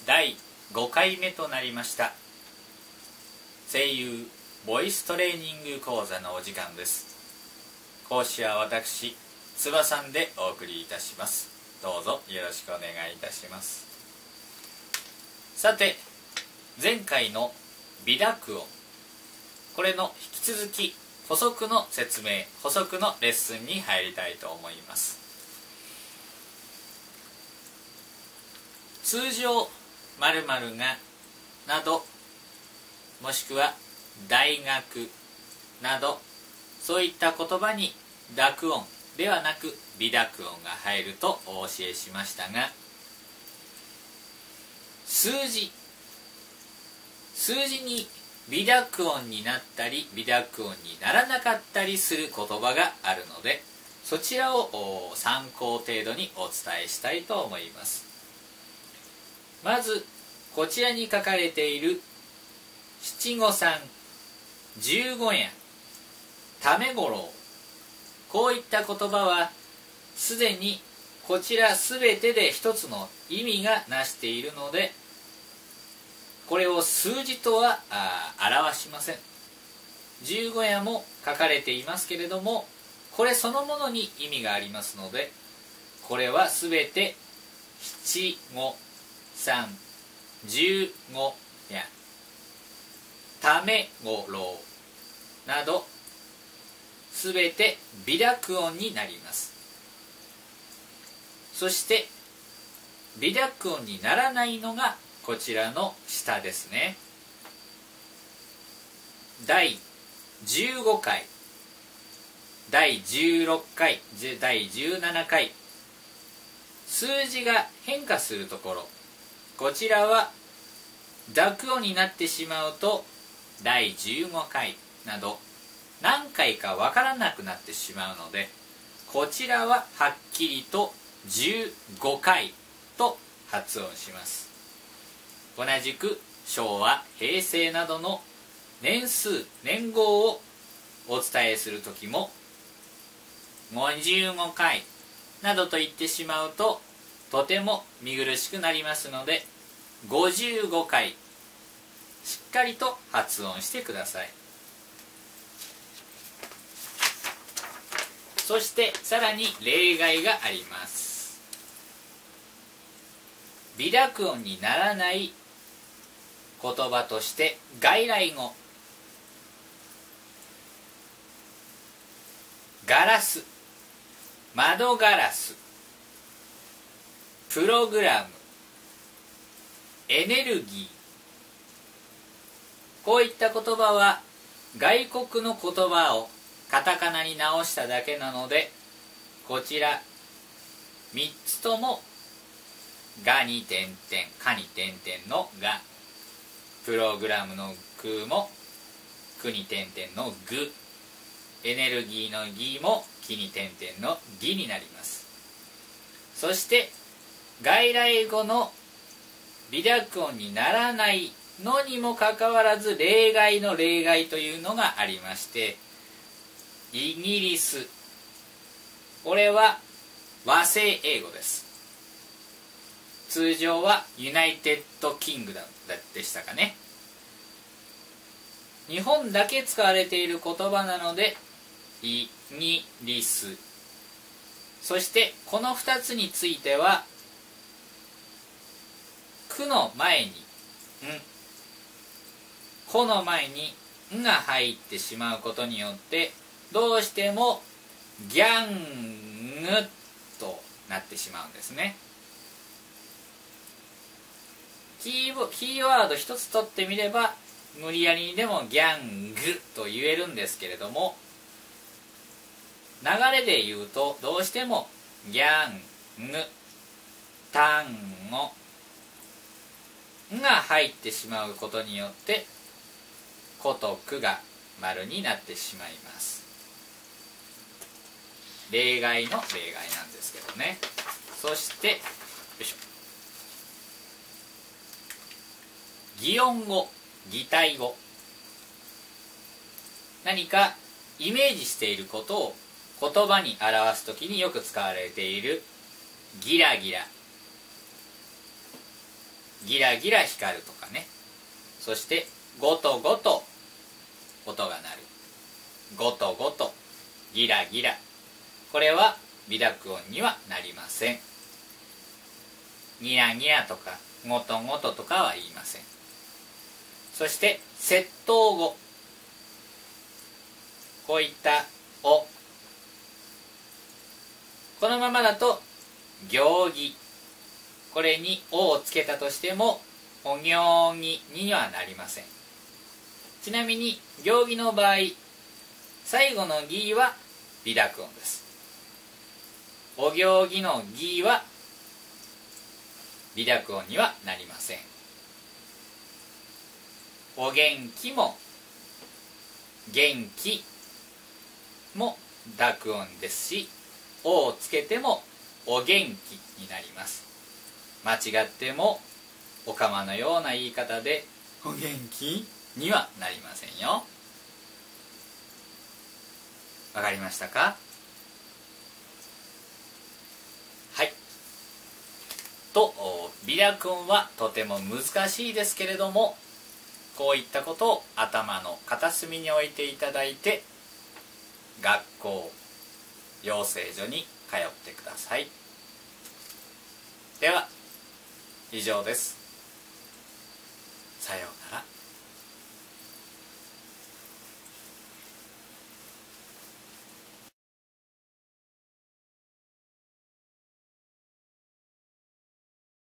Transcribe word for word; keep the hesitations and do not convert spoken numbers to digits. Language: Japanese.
だいごかいめとなりました声優ボイストレーニング講座のお時間です。講師は私つばさんでお送りいたします。どうぞよろしくお願いいたします。さて、前回の微濁音、これの引き続き補足の説明、補足のレッスンに入りたいと思います。通常〇〇がなど、もしくは大学など、そういった言葉に濁音ではなく微濁音が入るとお教えしましたが、数字数字に微濁音になったり微濁音にならなかったりする言葉があるので、そちらを参考程度にお伝えしたいと思います。まずこちらに書かれている七五三、十五夜、ためごろう、こういった言葉はすでにこちらすべてで一つの意味がなしているので、これを数字とは表しません。十五夜も書かれていますけれども、これそのものに意味がありますので、これはすべて七五三、十五夜、ためごろうなどすべて微濁音になります。そして微濁音にならないのがこちらの下ですね。だいじゅうごかい、だいじゅうろっかい、だいじゅうななかい、数字が変化するところ、こちらは濁音になってしまうとだいじゅうごかいなど何回かわからなくなってしまうので、こちらははっきりとじゅうごかいと発音します。同じく昭和、平成などの年数、年号をお伝えするときもごじゅうごかいなどと言ってしまうととても見苦しくなりますので、ごじゅうごかいしっかりと発音してください。そしてさらに例外があります。微濁音にならない言葉として外来語、ガラス、窓ガラス、プログラム、エネルギー、こういった言葉は外国の言葉をカタカナに直しただけなので、こちらみっつともがに点々、かに点々のが、プログラムのくもくに点々のぐ、エネルギーのぎもきに点々のぎになります。そして外来語の微濁音にならないのにもかかわらず例外の例外というのがありまして、イギリス、これは和製英語です。通常はユナイテッドキングダムでしたかね。日本だけ使われている言葉なのでイギリス。そしてこのふたつについてはくの前にん、この前にんが入ってしまうことによってどうしてもギャングとなってしまうんですね。キー、キーワード一つ取ってみれば無理やりにでもギャングと言えるんですけれども、流れで言うとどうしてもギャング、単語が入ってしまうことによってことくが丸になってしまいます。例外の例外なんですけどね。そしてよいしょ、擬音語、擬態語、何かイメージしていることを言葉に表すときによく使われているギラギラ、 ギラギラ光るとかね。そしてゴトゴト音が鳴る、ゴトゴトギラギラ、これは微濁音にはなりません。ニヤニヤとかゴトゴトとかは言いません。そして接頭語、こういったお、このままだと行儀、これにおをつけたとしてもお行儀にはなりません。ちなみに行儀の場合、最後の儀は微濁音です。お行儀の儀は微濁音にはなりません。お元気も元気も濁音ですし、おをつけてもお元気になります。間違ってもおかまのような言い方でお元気にはなりませんよ。わかりましたか？はい。と、微濁音はとても難しいですけれども、こういったことを頭の片隅に置いていただいて、学校、養成所に通ってください。では以上です。さようなら。